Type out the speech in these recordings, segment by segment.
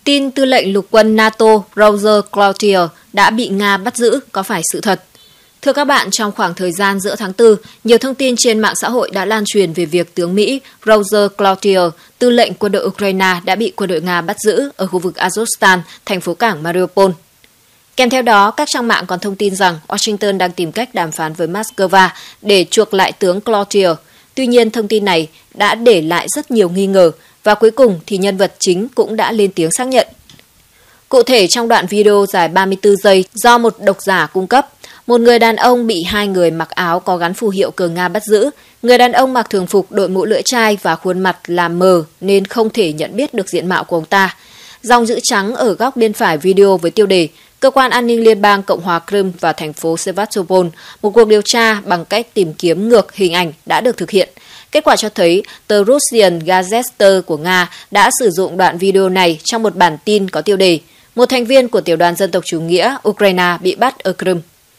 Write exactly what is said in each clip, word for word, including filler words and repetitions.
Tin tư lệnh lục quân NATO Roger Cloutier đã bị Nga bắt giữ có phải sự thật? Thưa các bạn, trong khoảng thời gian giữa tháng tư, nhiều thông tin trên mạng xã hội đã lan truyền về việc tướng Mỹ Roger Cloutier, tư lệnh quân đội Ukraine đã bị quân đội Nga bắt giữ ở khu vực Azovstal, thành phố cảng Mariupol. Kèm theo đó, các trang mạng còn thông tin rằng Washington đang tìm cách đàm phán với Moscow để chuộc lại tướng Cloutier. Tuy nhiên, thông tin này đã để lại rất nhiều nghi ngờ và cuối cùng thì nhân vật chính cũng đã lên tiếng xác nhận. Cụ thể, trong đoạn video dài ba mươi tư giây do một độc giả cung cấp, một người đàn ông bị hai người mặc áo có gắn phù hiệu cờ Nga bắt giữ. Người đàn ông mặc thường phục, đội mũ lưỡi chai và khuôn mặt là mờ nên không thể nhận biết được diện mạo của ông ta. Dòng chữ trắng ở góc bên phải video với tiêu đề Cơ quan an ninh Liên bang Cộng hòa Crimea và thành phố Sevastopol, một cuộc điều tra bằng cách tìm kiếm ngược hình ảnh đã được thực hiện. Kết quả cho thấy tờ Russian Gazeta của Nga đã sử dụng đoạn video này trong một bản tin có tiêu đề Một thành viên của tiểu đoàn dân tộc chủ nghĩa Ukraine bị bắt ở Crimea.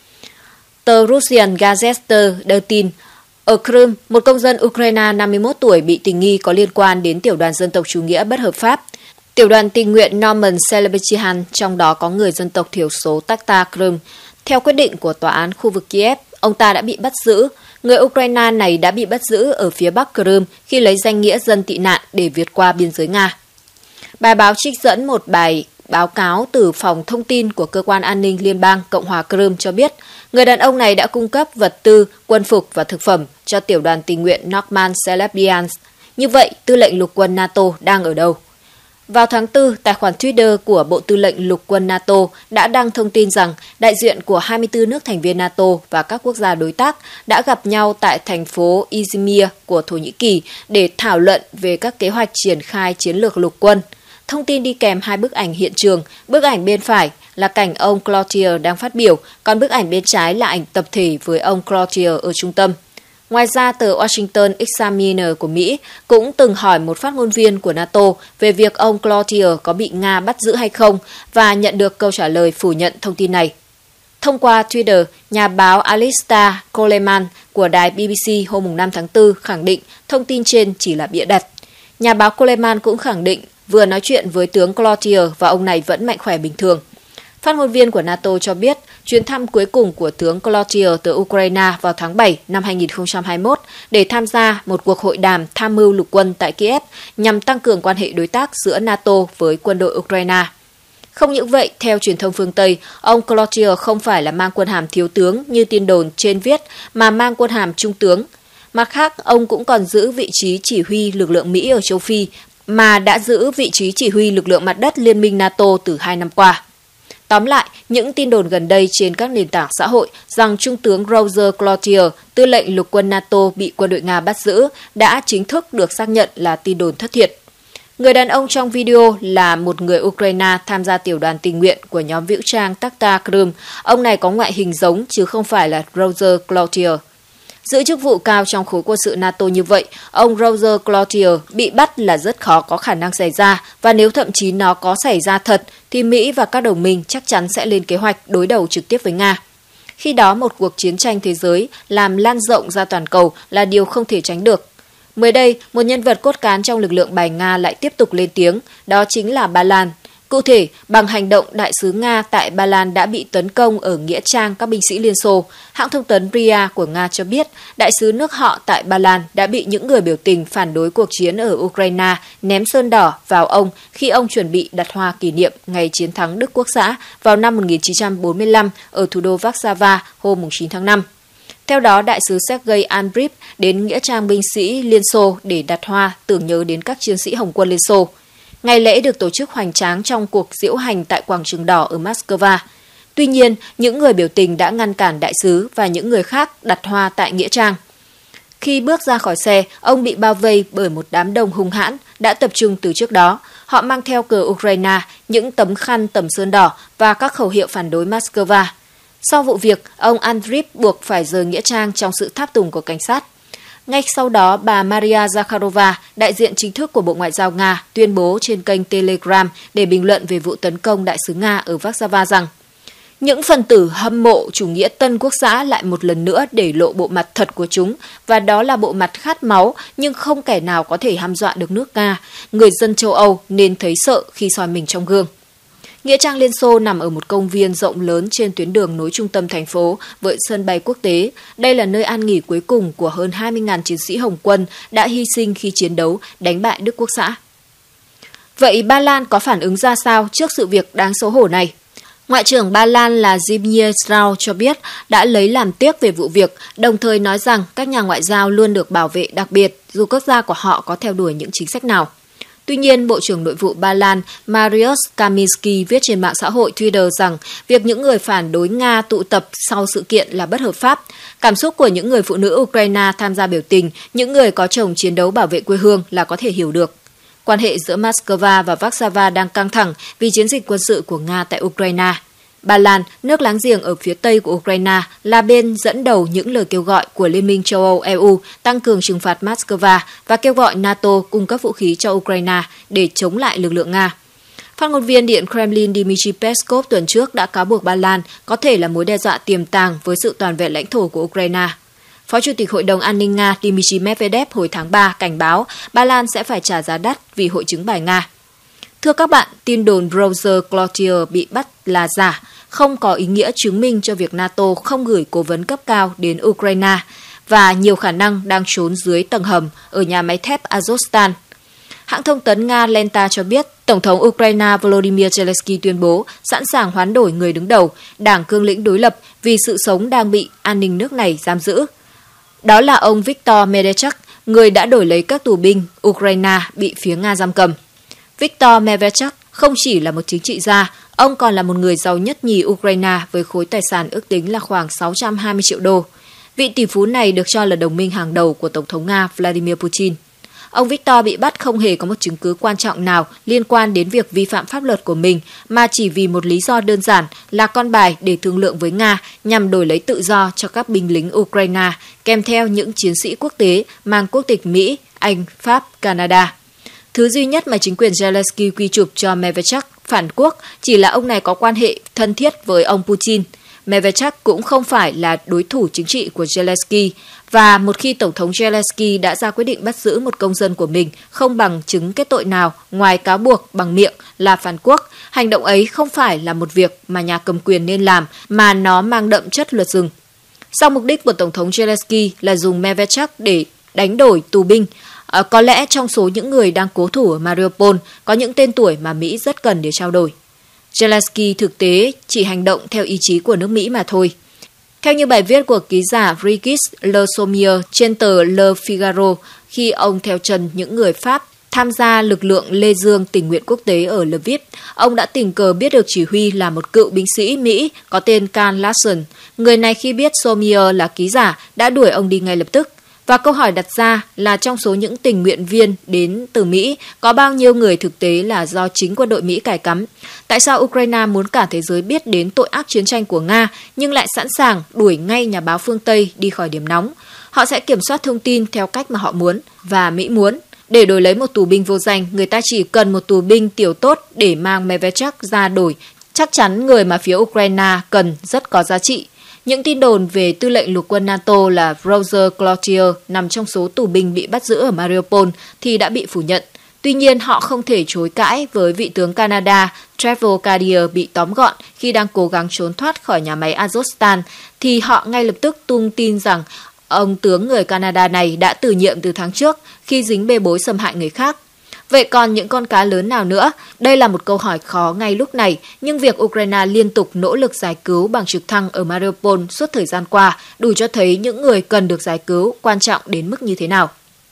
Tờ Russian Gazeta đưa tin, ở Crimea, một công dân Ukraine năm mươi mốt tuổi bị tình nghi có liên quan đến tiểu đoàn dân tộc chủ nghĩa bất hợp pháp. Tiểu đoàn tình nguyện Norman Selebechyan, trong đó có người dân tộc thiểu số Tatar Crimea. Theo quyết định của tòa án khu vực Kiev, ông ta đã bị bắt giữ. Người Ukraine này đã bị bắt giữ ở phía bắc Crimea khi lấy danh nghĩa dân tị nạn để vượt qua biên giới Nga. Bài báo trích dẫn một bài báo cáo từ phòng thông tin của Cơ quan An ninh Liên bang Cộng hòa Crimea cho biết, người đàn ông này đã cung cấp vật tư, quân phục và thực phẩm cho tiểu đoàn tình nguyện Norman Selebechyan. Như vậy, tư lệnh lục quân NATO đang ở đâu? Vào tháng tư, tài khoản Twitter của Bộ Tư lệnh Lục quân NATO đã đăng thông tin rằng đại diện của hai mươi tư nước thành viên NATO và các quốc gia đối tác đã gặp nhau tại thành phố Izmir của Thổ Nhĩ Kỳ để thảo luận về các kế hoạch triển khai chiến lược lục quân. Thông tin đi kèm hai bức ảnh hiện trường, bức ảnh bên phải là cảnh ông Cloutier đang phát biểu, còn bức ảnh bên trái là ảnh tập thể với ông Cloutier ở trung tâm. Ngoài ra, tờ Washington Examiner của Mỹ cũng từng hỏi một phát ngôn viên của NATO về việc ông Cloutier có bị Nga bắt giữ hay không và nhận được câu trả lời phủ nhận thông tin này. Thông qua Twitter, nhà báo Alistair Coleman của đài bê bê xê hôm năm tháng tư khẳng định thông tin trên chỉ là bịa đặt. Nhà báo Coleman cũng khẳng định vừa nói chuyện với tướng Cloutier và ông này vẫn mạnh khỏe bình thường. Phát ngôn viên của NATO cho biết chuyến thăm cuối cùng của tướng Cloutier tới Ukraine vào tháng bảy năm hai nghìn không trăm hai mươi mốt để tham gia một cuộc hội đàm tham mưu lục quân tại Kiev nhằm tăng cường quan hệ đối tác giữa NATO với quân đội Ukraine. Không những vậy, theo truyền thông phương Tây, ông Cloutier không phải là mang quân hàm thiếu tướng như tin đồn trên viết mà mang quân hàm trung tướng. Mặt khác, ông cũng còn giữ vị trí chỉ huy lực lượng Mỹ ở châu Phi mà đã giữ vị trí chỉ huy lực lượng mặt đất Liên minh NATO từ hai năm qua. Tóm lại, những tin đồn gần đây trên các nền tảng xã hội rằng Trung tướng Roger Cloutier, tư lệnh lục quân NATO bị quân đội Nga bắt giữ, đã chính thức được xác nhận là tin đồn thất thiệt. Người đàn ông trong video là một người Ukraine tham gia tiểu đoàn tình nguyện của nhóm vũ trang Tatar Crimea. Ông này có ngoại hình giống chứ không phải là Roger Cloutier. Giữ chức vụ cao trong khối quân sự NATO như vậy, ông Roger Cloutier bị bắt là rất khó có khả năng xảy ra, và nếu thậm chí nó có xảy ra thật, thì Mỹ và các đồng minh chắc chắn sẽ lên kế hoạch đối đầu trực tiếp với Nga. Khi đó, một cuộc chiến tranh thế giới làm lan rộng ra toàn cầu là điều không thể tránh được. Mới đây, một nhân vật cốt cán trong lực lượng bài Nga lại tiếp tục lên tiếng, đó chính là Ba Lan. Cụ thể, bằng hành động đại sứ Nga tại Ba Lan đã bị tấn công ở nghĩa trang các binh sĩ Liên Xô, hãng thông tấn rờ i a của Nga cho biết đại sứ nước họ tại Ba Lan đã bị những người biểu tình phản đối cuộc chiến ở Ukraine ném sơn đỏ vào ông khi ông chuẩn bị đặt hoa kỷ niệm ngày chiến thắng Đức Quốc xã vào năm một nghìn chín trăm bốn mươi lăm ở thủ đô Warsaw hôm chín tháng năm. Theo đó, đại sứ Sergei Andriy đến nghĩa trang binh sĩ Liên Xô để đặt hoa tưởng nhớ đến các chiến sĩ Hồng quân Liên Xô. Ngày lễ được tổ chức hoành tráng trong cuộc diễu hành tại Quảng trường Đỏ ở Moscow. Tuy nhiên, những người biểu tình đã ngăn cản đại sứ và những người khác đặt hoa tại nghĩa trang. Khi bước ra khỏi xe, ông bị bao vây bởi một đám đông hung hãn đã tập trung từ trước đó. Họ mang theo cờ Ukraine, những tấm khăn tẩm sơn đỏ và các khẩu hiệu phản đối Moscow. Sau vụ việc, ông Andriy buộc phải rời nghĩa trang trong sự tháp tùng của cảnh sát. Ngay sau đó, bà Maria Zakharova, đại diện chính thức của Bộ Ngoại giao Nga, tuyên bố trên kênh Telegram để bình luận về vụ tấn công đại sứ Nga ở Warsaw rằng Những phần tử hâm mộ chủ nghĩa tân quốc xã lại một lần nữa để lộ bộ mặt thật của chúng, và đó là bộ mặt khát máu, nhưng không kẻ nào có thể hăm dọa được nước Nga. Người dân châu Âu nên thấy sợ khi soi mình trong gương. Nghĩa trang Liên Xô nằm ở một công viên rộng lớn trên tuyến đường nối trung tâm thành phố với sân bay quốc tế. Đây là nơi an nghỉ cuối cùng của hơn hai mươi nghìn chiến sĩ Hồng quân đã hy sinh khi chiến đấu đánh bại Đức Quốc xã. Vậy Ba Lan có phản ứng ra sao trước sự việc đáng xấu hổ này? Ngoại trưởng Ba Lan là Zbigniew Strauss cho biết đã lấy làm tiếc về vụ việc, đồng thời nói rằng các nhà ngoại giao luôn được bảo vệ đặc biệt dù quốc gia của họ có theo đuổi những chính sách nào. Tuy nhiên, Bộ trưởng Nội vụ Ba Lan Mariusz Kaminski viết trên mạng xã hội Twitter rằng việc những người phản đối Nga tụ tập sau sự kiện là bất hợp pháp. Cảm xúc của những người phụ nữ Ukraine tham gia biểu tình, những người có chồng chiến đấu bảo vệ quê hương là có thể hiểu được. Quan hệ giữa Moscow và Warsaw đang căng thẳng vì chiến dịch quân sự của Nga tại Ukraine. Ba Lan, nước láng giềng ở phía tây của Ukraine, là bên dẫn đầu những lời kêu gọi của Liên minh châu Âu E U tăng cường trừng phạt Moscow và kêu gọi NATO cung cấp vũ khí cho Ukraine để chống lại lực lượng Nga. Phát ngôn viên Điện Kremlin Dmitry Peskov tuần trước đã cáo buộc Ba Lan có thể là mối đe dọa tiềm tàng với sự toàn vẹn lãnh thổ của Ukraine. Phó Chủ tịch Hội đồng An ninh Nga Dmitry Medvedev hồi tháng ba cảnh báo Ba Lan sẽ phải trả giá đắt vì hội chứng bài Nga. Thưa các bạn, tin đồn Roger Cloutier bị bắt là giả, không có ý nghĩa chứng minh cho việc NATO không gửi cố vấn cấp cao đến Ukraine và nhiều khả năng đang trốn dưới tầng hầm ở nhà máy thép Azovstal. Hãng thông tấn Nga Lenta cho biết, Tổng thống Ukraine Volodymyr Zelensky tuyên bố sẵn sàng hoán đổi người đứng đầu, đảng cương lĩnh đối lập vì sự sống đang bị an ninh nước này giam giữ. Đó là ông Viktor Medvedchuk, người đã đổi lấy các tù binh Ukraine bị phía Nga giam cầm. Viktor Medvedchuk không chỉ là một chính trị gia, ông còn là một người giàu nhất nhì Ukraine với khối tài sản ước tính là khoảng sáu trăm hai mươi triệu đô. Vị tỷ phú này được cho là đồng minh hàng đầu của Tổng thống Nga Vladimir Putin. Ông Viktor bị bắt không hề có một chứng cứ quan trọng nào liên quan đến việc vi phạm pháp luật của mình, mà chỉ vì một lý do đơn giản là con bài để thương lượng với Nga nhằm đổi lấy tự do cho các binh lính Ukraine, kèm theo những chiến sĩ quốc tế mang quốc tịch Mỹ, Anh, Pháp, Canada. Thứ duy nhất mà chính quyền Zelensky quy chụp cho Medvedchuk phản quốc chỉ là ông này có quan hệ thân thiết với ông Putin. Medvedchuk cũng không phải là đối thủ chính trị của Zelensky, và một khi Tổng thống Zelensky đã ra quyết định bắt giữ một công dân của mình không bằng chứng kết tội nào ngoài cáo buộc bằng miệng là phản quốc, hành động ấy không phải là một việc mà nhà cầm quyền nên làm, mà nó mang đậm chất luật rừng. Song mục đích của Tổng thống Zelensky là dùng Medvedchuk để đánh đổi tù binh. À, có lẽ trong số những người đang cố thủ ở Mariupol có những tên tuổi mà Mỹ rất cần để trao đổi. Zelensky thực tế chỉ hành động theo ý chí của nước Mỹ mà thôi. Theo như bài viết của ký giả Brigitte Le Sommier trên tờ Le Figaro, khi ông theo chân những người Pháp tham gia lực lượng Lê Dương tình nguyện quốc tế ở Lviv, ông đã tình cờ biết được chỉ huy là một cựu binh sĩ Mỹ có tên Carl Larson. Người này khi biết Sommier là ký giả đã đuổi ông đi ngay lập tức. Và câu hỏi đặt ra là trong số những tình nguyện viên đến từ Mỹ, có bao nhiêu người thực tế là do chính quân đội Mỹ cài cắm? Tại sao Ukraine muốn cả thế giới biết đến tội ác chiến tranh của Nga nhưng lại sẵn sàng đuổi ngay nhà báo phương Tây đi khỏi điểm nóng? Họ sẽ kiểm soát thông tin theo cách mà họ muốn và Mỹ muốn. Để đổi lấy một tù binh vô danh, người ta chỉ cần một tù binh tiểu tốt để mang Medvedchuk ra đổi. Chắc chắn người mà phía Ukraine cần rất có giá trị. Những tin đồn về tư lệnh lục quân NATO là Roger Cloutier nằm trong số tù binh bị bắt giữ ở Mariupol thì đã bị phủ nhận. Tuy nhiên, họ không thể chối cãi với vị tướng Canada Trevor Cartier bị tóm gọn khi đang cố gắng trốn thoát khỏi nhà máy Azovstal, thì họ ngay lập tức tung tin rằng ông tướng người Canada này đã từ nhiệm từ tháng trước khi dính bê bối xâm hại người khác. Vậy còn những con cá lớn nào nữa? Đây là một câu hỏi khó ngay lúc này, nhưng việc Ukraine liên tục nỗ lực giải cứu bằng trực thăng ở Mariupol suốt thời gian qua đủ cho thấy những người cần được giải cứu quan trọng đến mức như thế nào.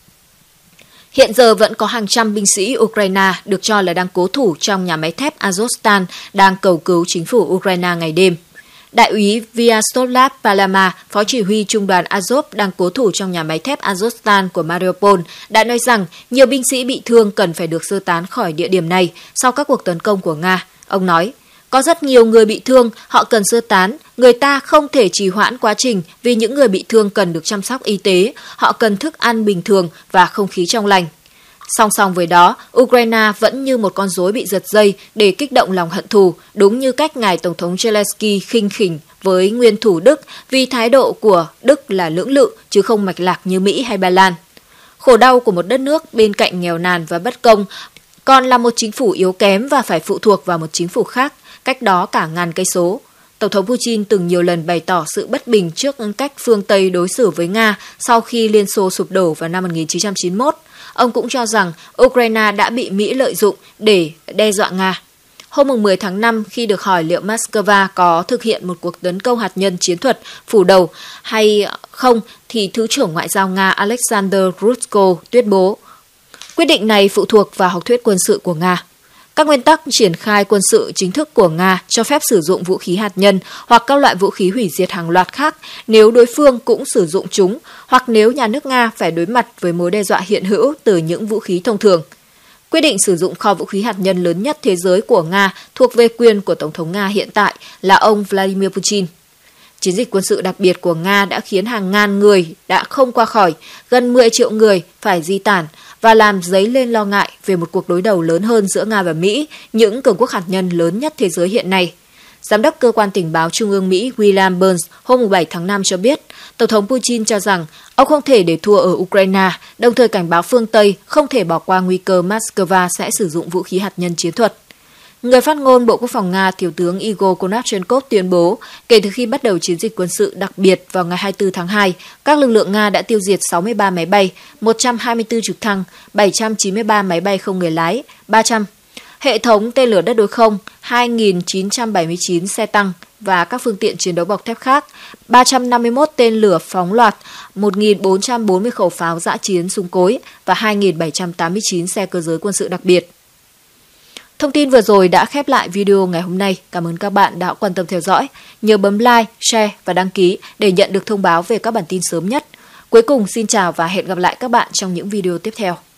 Hiện giờ vẫn có hàng trăm binh sĩ Ukraine được cho là đang cố thủ trong nhà máy thép Azovstal đang cầu cứu chính phủ Ukraine ngày đêm. Đại úy Vyacheslav Palama, phó chỉ huy trung đoàn Azov đang cố thủ trong nhà máy thép Azovstal của Mariupol, đã nói rằng nhiều binh sĩ bị thương cần phải được sơ tán khỏi địa điểm này sau các cuộc tấn công của Nga. Ông nói, có rất nhiều người bị thương, họ cần sơ tán, người ta không thể trì hoãn quá trình vì những người bị thương cần được chăm sóc y tế, họ cần thức ăn bình thường và không khí trong lành. Song song với đó, Ukraine vẫn như một con rối bị giật dây để kích động lòng hận thù, đúng như cách ngài Tổng thống Zelensky khinh khỉnh với nguyên thủ Đức vì thái độ của Đức là lưỡng lự chứ không mạch lạc như Mỹ hay Ba Lan. Khổ đau của một đất nước bên cạnh nghèo nàn và bất công còn là một chính phủ yếu kém và phải phụ thuộc vào một chính phủ khác, cách đó cả ngàn cây số. Tổng thống Putin từng nhiều lần bày tỏ sự bất bình trước cách phương Tây đối xử với Nga sau khi Liên Xô sụp đổ vào năm một nghìn chín trăm chín mươi mốt. Ông cũng cho rằng Ukraine đã bị Mỹ lợi dụng để đe dọa Nga. Hôm mười tháng năm, khi được hỏi liệu Moscow có thực hiện một cuộc tấn công hạt nhân chiến thuật phủ đầu hay không, thì Thứ trưởng Ngoại giao Nga Alexander Grushko tuyên bố quyết định này phụ thuộc vào học thuyết quân sự của Nga. Các nguyên tắc triển khai quân sự chính thức của Nga cho phép sử dụng vũ khí hạt nhân hoặc các loại vũ khí hủy diệt hàng loạt khác nếu đối phương cũng sử dụng chúng, hoặc nếu nhà nước Nga phải đối mặt với mối đe dọa hiện hữu từ những vũ khí thông thường. Quyết định sử dụng kho vũ khí hạt nhân lớn nhất thế giới của Nga thuộc về quyền của Tổng thống Nga hiện tại là ông Vladimir Putin. Chiến dịch quân sự đặc biệt của Nga đã khiến hàng ngàn người đã không qua khỏi, gần mười triệu người phải di tản và làm dấy lên lo ngại về một cuộc đối đầu lớn hơn giữa Nga và Mỹ, những cường quốc hạt nhân lớn nhất thế giới hiện nay. Giám đốc Cơ quan Tình báo Trung ương Mỹ William Burns hôm bảy tháng năm cho biết, Tổng thống Putin cho rằng ông không thể để thua ở Ukraine, đồng thời cảnh báo phương Tây không thể bỏ qua nguy cơ Moscow sẽ sử dụng vũ khí hạt nhân chiến thuật. Người phát ngôn Bộ Quốc phòng Nga, Thiếu tướng Igor Konashenkov tuyên bố, kể từ khi bắt đầu chiến dịch quân sự đặc biệt vào ngày hai mươi tư tháng hai, các lực lượng Nga đã tiêu diệt sáu mươi ba máy bay, một trăm hai mươi tư trực thăng, bảy trăm chín mươi ba máy bay không người lái, ba trăm hệ thống tên lửa đất đối không, hai nghìn chín trăm bảy mươi chín xe tăng và các phương tiện chiến đấu bọc thép khác, ba trăm năm mươi mốt tên lửa phóng loạt, một nghìn bốn trăm bốn mươi khẩu pháo dã chiến súng cối và hai nghìn bảy trăm tám mươi chín xe cơ giới quân sự đặc biệt. Thông tin vừa rồi đã khép lại video ngày hôm nay. Cảm ơn các bạn đã quan tâm theo dõi. Nhớ bấm like, share và đăng ký để nhận được thông báo về các bản tin sớm nhất. Cuối cùng xin chào và hẹn gặp lại các bạn trong những video tiếp theo.